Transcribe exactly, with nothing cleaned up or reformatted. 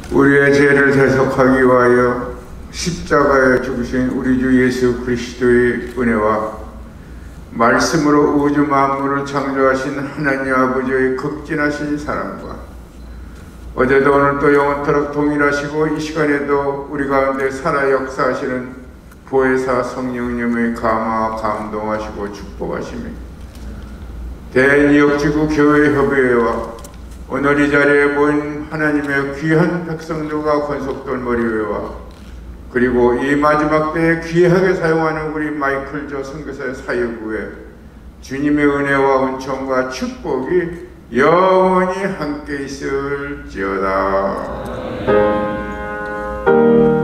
우리의 죄를 대속하기 위하여 십자가에 죽으신 우리 주 예수 그리스도의 은혜와 말씀으로 우주 만물을 창조하신 하나님 아버지의 극진하신 사랑과 어제도 오늘도 영원토록 동일하시고 이 시간에도 우리 가운데 살아 역사하시는 보혜사 성령님의 감화 감동하시고 축복하시며 대니역지구 교회 협의회와 오늘 이 자리에 모인 하나님의 귀한 백성들과 권속돌머리회와 그리고 이 마지막 때에 귀하게 사용하는 우리 마이클 조 선교사의 사역부에 주님의 은혜와 은총과 축복이 영원히 함께 있을지어다.